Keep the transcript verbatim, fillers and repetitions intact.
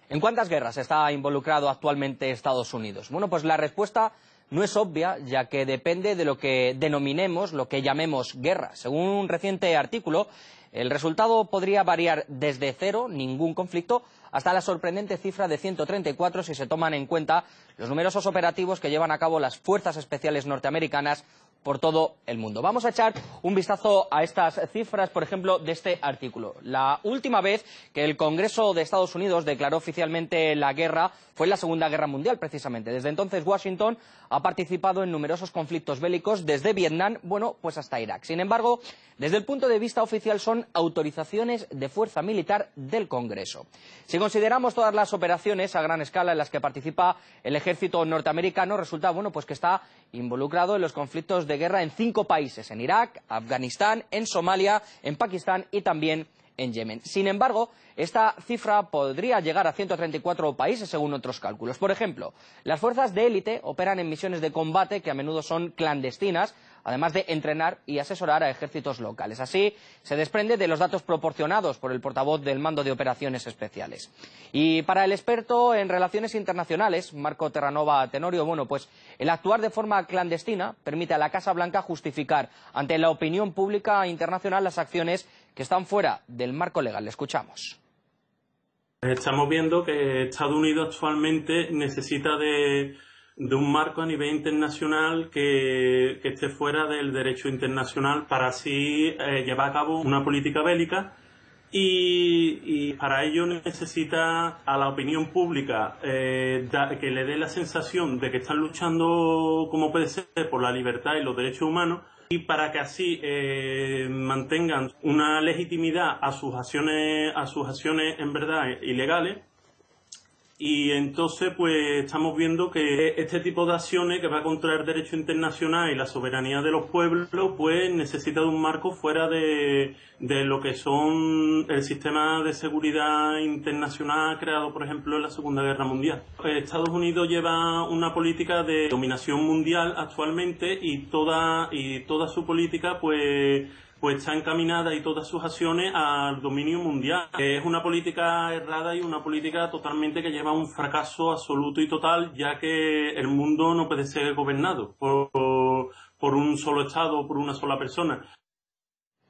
¿En cuántas guerras está involucrado actualmente Estados Unidos? Bueno, pues la respuesta no es obvia, ya que depende de lo que denominemos, lo que llamemos guerra. Según un reciente artículo, el resultado podría variar desde cero, ningún conflicto, hasta la sorprendente cifra de ciento treinta y cuatro si se toman en cuenta los numerosos operativos que llevan a cabo las fuerzas especiales norteamericanas por todo el mundo. Vamos a echar un vistazo a estas cifras, por ejemplo, de este artículo. La última vez que el Congreso de Estados Unidos declaró oficialmente la guerra fue en la Segunda Guerra Mundial, precisamente. Desde entonces, Washington ha participado en numerosos conflictos bélicos, desde Vietnam, bueno, pues hasta Irak. Sin embargo, desde el punto de vista oficial, son autorizaciones de fuerza militar del Congreso. Si consideramos todas las operaciones a gran escala en las que participa el ejército norteamericano, resulta, bueno, pues que está involucrado en los conflictos de guerra en cinco países: en Irak, Afganistán, en Somalia, en Pakistán y también en Yemen. Sin embargo, esta cifra podría llegar a ciento treinta y cuatro países según otros cálculos. Por ejemplo, las fuerzas de élite operan en misiones de combate que a menudo son clandestinas, además de entrenar y asesorar a ejércitos locales. Así se desprende de los datos proporcionados por el portavoz del Mando de Operaciones Especiales. Y para el experto en relaciones internacionales, Marco Terranova Tenorio, bueno, pues el actuar de forma clandestina permite a la Casa Blanca justificar ante la opinión pública internacional las acciones que están fuera del marco legal. Le escuchamos. Estamos viendo que Estados Unidos actualmente necesita de, de un marco a nivel internacional que, que esté fuera del derecho internacional para así eh, llevar a cabo una política bélica y, y para ello necesita a la opinión pública eh, da, que le dé la sensación de que están luchando, como puede ser, por la libertad y los derechos humanos, y para que así eh, mantengan una legitimidad a sus acciones, a sus acciones en verdad ilegales. Y entonces pues estamos viendo que este tipo de acciones que va contra el derecho internacional y la soberanía de los pueblos pues necesita de un marco fuera de, de lo que son el sistema de seguridad internacional creado por ejemplo en la Segunda Guerra Mundial. Estados Unidos lleva una política de dominación mundial actualmente y toda, y toda su política pues pues está encaminada y todas sus acciones al dominio mundial. Es una política errada y una política totalmente que lleva a un fracaso absoluto y total, ya que el mundo no puede ser gobernado por, por un solo Estado o por una sola persona.